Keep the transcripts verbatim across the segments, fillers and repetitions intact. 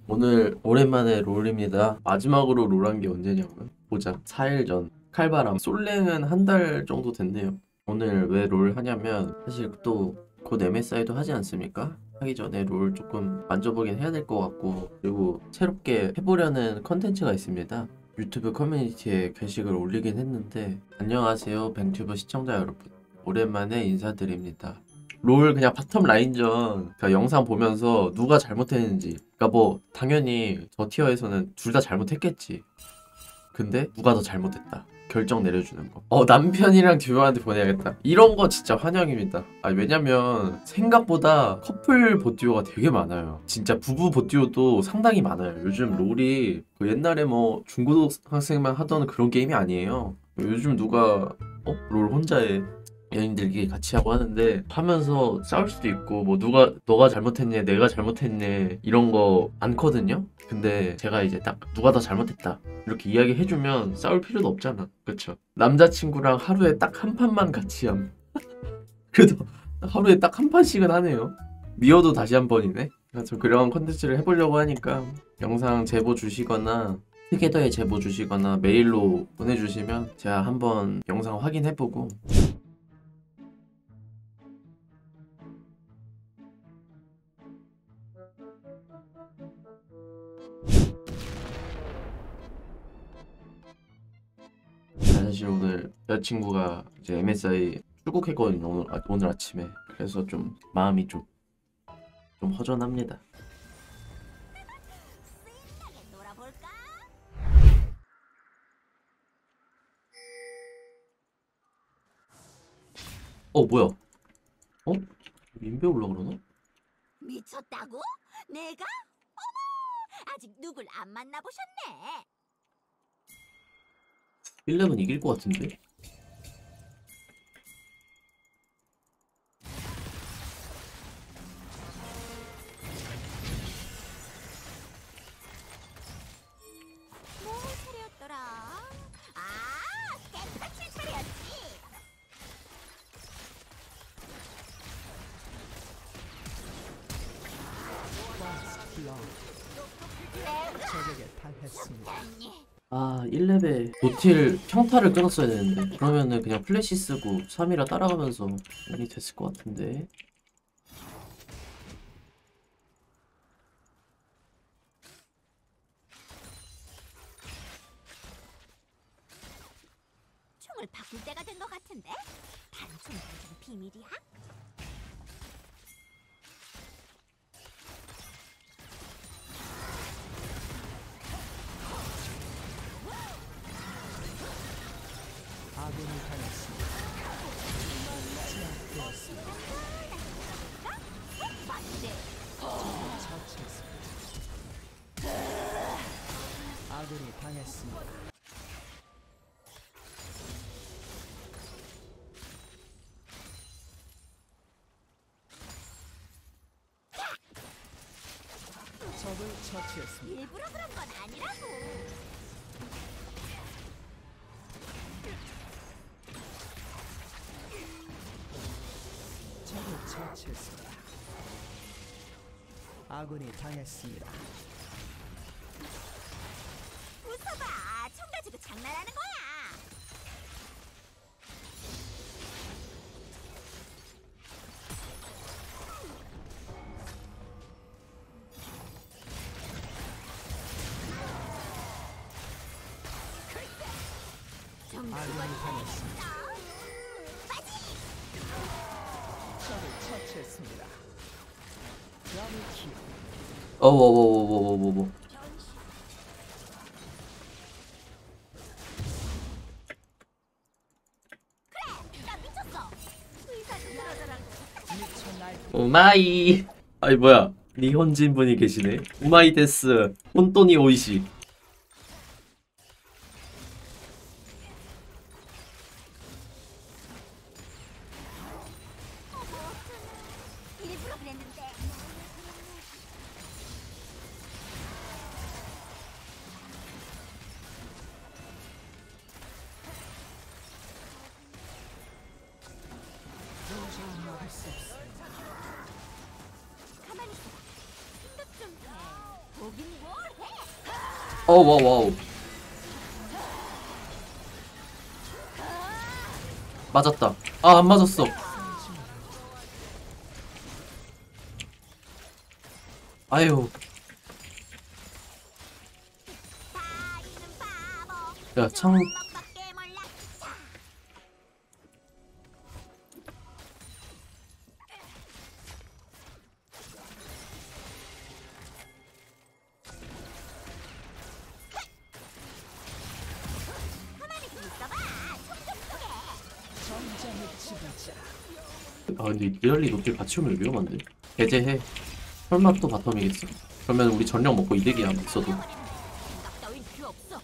오늘 오랜만에 롤입니다. 마지막으로 롤한 게 언제냐고요? 보자. 사 일 전. 칼바람. 솔랭은 한 달 정도 됐네요. 오늘 왜 롤 하냐면 사실 또 곧 엠에스아이도 하지 않습니까? 하기 전에 롤 조금 만져보긴 해야 될 것 같고, 그리고 새롭게 해보려는 컨텐츠가 있습니다. 유튜브 커뮤니티에 게시글 올리긴 했는데, 안녕하세요 뱅튜브 시청자 여러분, 오랜만에 인사드립니다. 롤 그냥 바텀 라인전, 그러니까 영상 보면서 누가 잘못했는지, 그러니까 뭐 당연히 저 티어에서는 둘 다 잘못했겠지. 근데 누가 더 잘못했다 결정 내려주는 거. 어, 남편이랑 듀오한테 보내야겠다. 이런 거 진짜 환영입니다. 아, 왜냐면 생각보다 커플 보듀오가 되게 많아요. 진짜 부부 보듀오도 상당히 많아요. 요즘 롤이 그 옛날에 뭐 중고등학생만 하던 그런 게임이 아니에요. 요즘 누가 어? 롤 혼자 해. 연인들끼리 같이 하고 하는데, 하면서 싸울 수도 있고 뭐 누가 너가 잘못했네 내가 잘못했네 이런 거 많거든요. 근데 제가 이제 딱 누가 더 잘못했다 이렇게 이야기해주면 싸울 필요도 없잖아, 그쵸? 남자친구랑 하루에 딱 한 판만 같이 함. 그래도 하루에 딱 한 판씩은 하네요. 미워도 다시 한 번이네. 그래서 그런 컨텐츠를 해보려고 하니까 영상 제보 주시거나 티켓더에 제보 주시거나 메일로 보내주시면 제가 한번 영상 확인해보고. 사실 오늘 여자친구가 이제 엠에스아이 출국했거든요. 오늘, 아, 오늘 아침에. 그래서 좀 마음이 좀, 좀 허전합니다. 어, 뭐야? 어? 민배 올라 그러나? 미쳤다고? 내가? 어머! 아직 누굴 안 만나보셨네. 일렙은 이길 것 같은데? 뭐 차례였더라? 아, 깽판 차례였지. 적에게 당했습니다. 아, 일렙에 노틸 평타를 끊었어야 되는데, 그러면은 그냥 플래시 쓰고 삼 이라 따라가면서 많이 됐을 것 같은데. 총을 바꿀 때가 된 것 같은데? 다른 총 던지는 비밀이야? 아군이 당했습니다. 제압되었습니다. 맞지? 처치했습니다. 아군이 당했습니다. 적을 처치했습니다. 일부러 그런 건 아니라고. 적을 처치했습니다. 아군이 당했습니다. 웃어봐. 총 가지고 장난하는 거야. 좀 아군이 죽어도 당했습니다. 빠지. 적을 처치했습니다. 더블킬. 어워워워워워워. 그래, 나 미쳤어. 의사 좀 들어줘라고. 미쳐 날 오마이. 아이, 뭐야, 니혼진 분이 계시네. 오마이 데스 혼돈이 오이시. 일부러 그랬는데. 막을 수 없습니다. 가만히 있어봐. 생각 좀 해. 보긴 어 와우 와우. 맞았다. 아 안 맞았어. 아유. 야 창. 주먹밖에 몰라. 가만히 좀 있어봐. 총좀 쏘게. 전장의 지도자. 아 근데 리얼리 높게 같이 오면 위험한데. 배제해. 설마 또 바텀이겠어? 그러면 우리 전력 먹고 이득이야 있어도. 생각 따윈 필요 없어.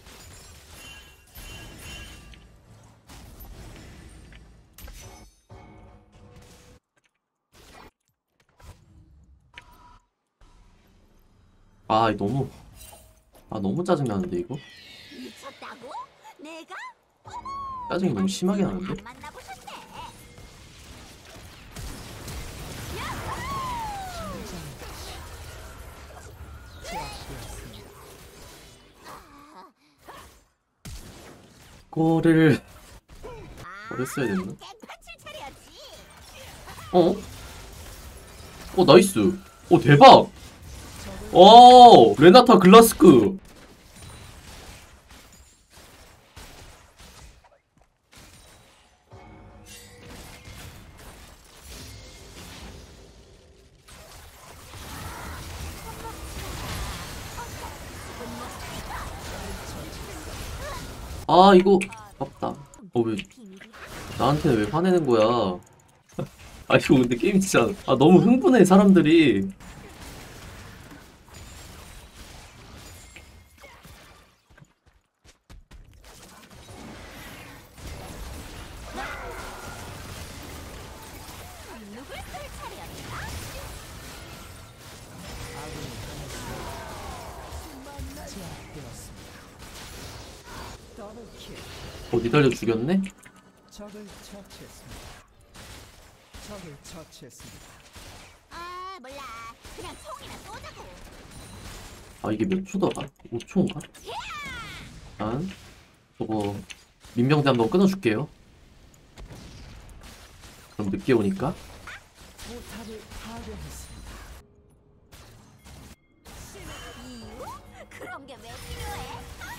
아 너무 아 너무 짜증나는데 이거? 미쳤다고? 내가? 짜증이 너무 심하게 나는데? 안 만나보셨네. 제압되었습니다. 이거를 아, 버렸어야 됐나? 대파칠 차려야지. 어? 어 나이스. 오 대박. 오 레나타 글라스크. 아 이거 아깝다. 어 왜 비밀이야. 나한테 왜 화내는 거야? 아 이거 근데 게임 진짜 아 너무 흥분해 사람들이. 누굴 쓸 차례였나? 아군이 당했습니다. 제압되었습니다. 더블킬. 어 니달려 죽였네? 적을 처치했습니다. 적을 처치했습니다. 아 몰라. 그냥 총이나 쏘자고. 아 이게 몇 초더라? 오 초인가? 일단 저거 민병대 한번 끊어줄게요. 그럼 늦게 오니까. 포탑을 파괴했습니다. 이유? 그런 게 왜 필요해?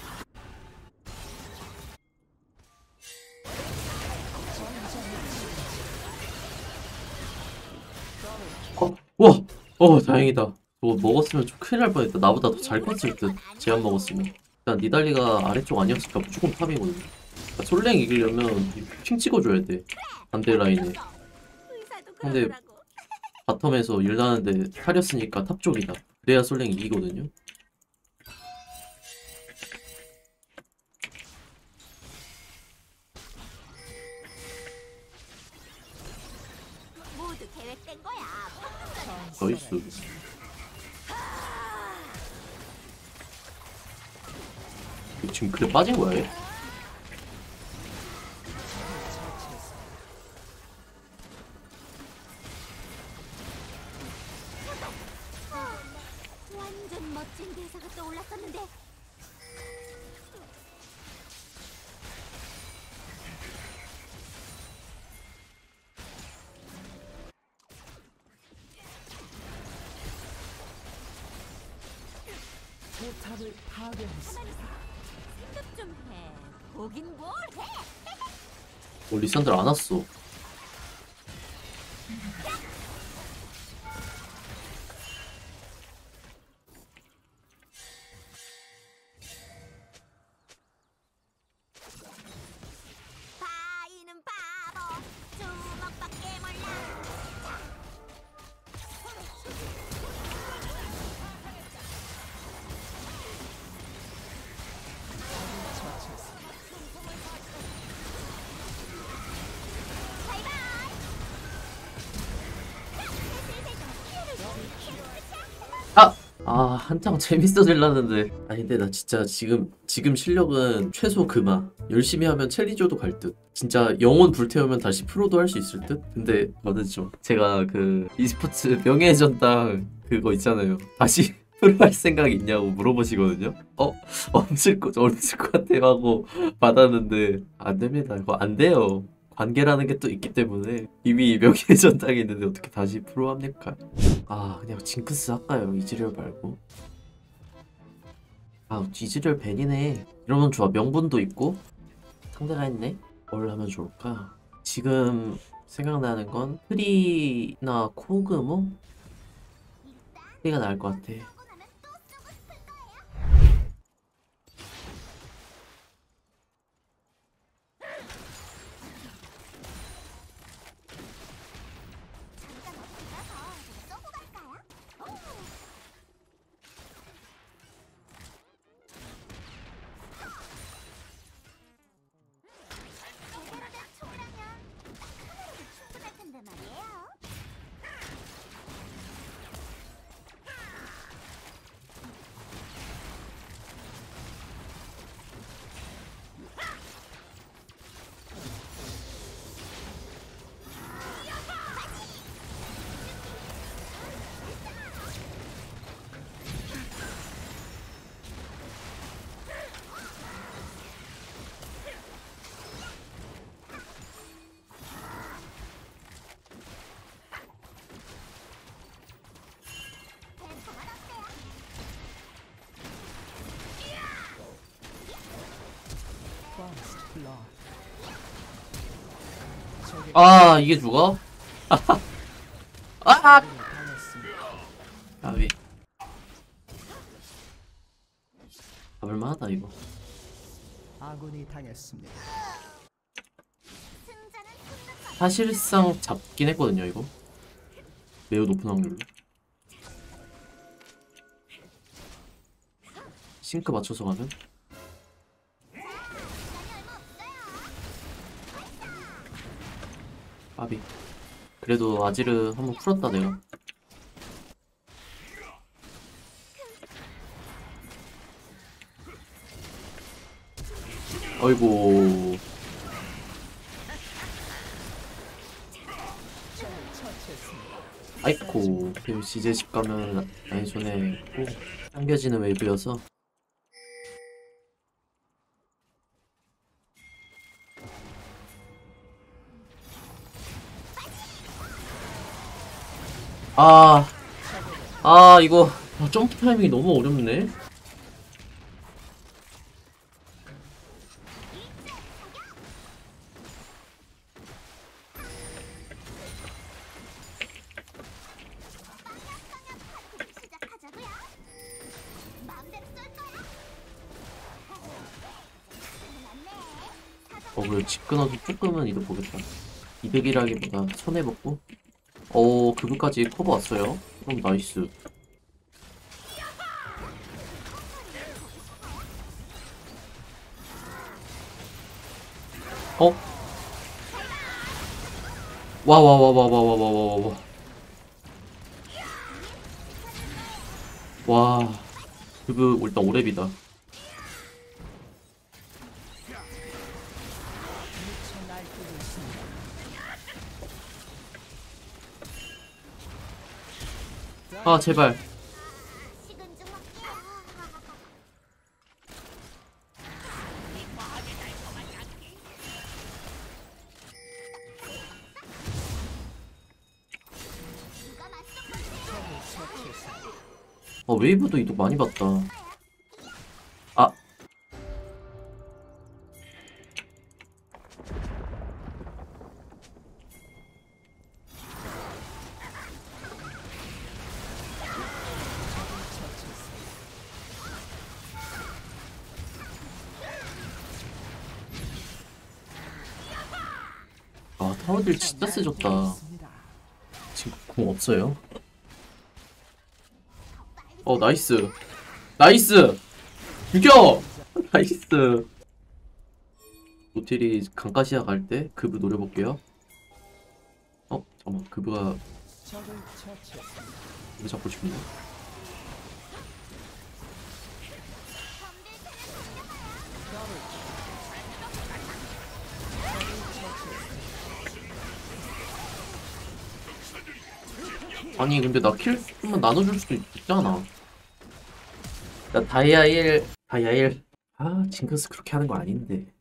어, 와! 어 다행이다. 저거 먹었으면 좀 큰일 날 뻔했다. 나보다 더 잘 컸을 듯. 제압 먹었으면. 일단 니달리가 아래쪽 아니었으니까 무조건 탑이거든. 그러니까 솔랭 이기려면 핑 찍어줘야 돼. 반대 라인에. 의사도 근데 그러더라고. 바텀에서 일 나는데 타렸으니까 탑 쪽이다. 그래야 솔랭 이기거든요. 모두 계획된 거야. 나이스. 지금 그래 빠진 거야 얘? 완전 멋진 대사가 떠올랐었는데. 포탑을 파괴했습니다. 생각 좀 해. 보긴 뭘 해. 어 리산들 안 왔어. 바위는 바보. 주먹밖에 몰라. 처치했습니다. 바이바이. 아! 아 한창 재밌어질라는데. 아니 근데 나 진짜 지금 지금 실력은 최소 금화. 열심히 하면 챌린저도 갈 듯. 진짜 영혼 불태우면 다시 프로도 할 수 있을 듯. 근데 저는 좀 제가 그 e스포츠 명예의 전당 그거 있잖아요. 다시 프로 할 생각 있냐고 물어보시거든요. 어? 없을 거, 없을 것 같아 하고 받았는데 안 됩니다. 이거 안 돼요. 관계라는 게 또 있기 때문에 이미 명예의 전당에 있는데 어떻게 다시 프로 합니까? 아 그냥 징크스 할까요? 이즈리얼 말고. 아 이즈리얼 벤이네. 이러면 좋아. 명분도 있고 상대가 있네. 뭘 하면 좋을까? 지금 생각나는 건 프리나 코그모? 프리가 나을 것 같아. First blood. 적의 아 이게 죽어? 아 당했습니다. 아비 잡을만하다 이거. 아군이 당했습니다. 사실상 잡긴 했거든요 이거. 매우 높은 확률로. 싱크 맞춰서 가면 아비. 그래도 아지르 한번 풀었다 내가. 어이구. 적을 처치했습니다. 아이코. 이제 집 가면 아니 전에 꼭 당겨지는 웨이브여서. 아, 아 이거 아, 점프 타이밍이 너무 어렵네. 시작하자고요. 마음대로 쏠 거야. 맞네. 어그를 집 끊어서 조금은 이득 보겠다. 이득이라기보다 손해먹고. 오 그부까지 커버 왔어요. 그럼 나이스. 어? 와 와 와 와 와 와 와 와 와 와. 와 그부 일단 오랩이다. 미쳐 날뛰고 있습니다. 아 제발. 식은 죽 먹게요. 누가 맞서 적을 처치했습니다. 아 웨이브도 이득 많이 봤다. 아 아, 타워딜 진짜 세졌다. 지금 공 없어요. 어, 나이스. 나이스! 죽여! 나이스. 노틸이 강가시아 갈 때 그브 노려볼게요. 어, 잠깐만. 그브가 적을 처치했습니다. 이거 잡고 싶네. 아니, 근데 나 킬 좀만 나눠줄 수도 있잖아. 나 다이아 일 다이아 일 아 징크스 그렇게 하는 거 아닌데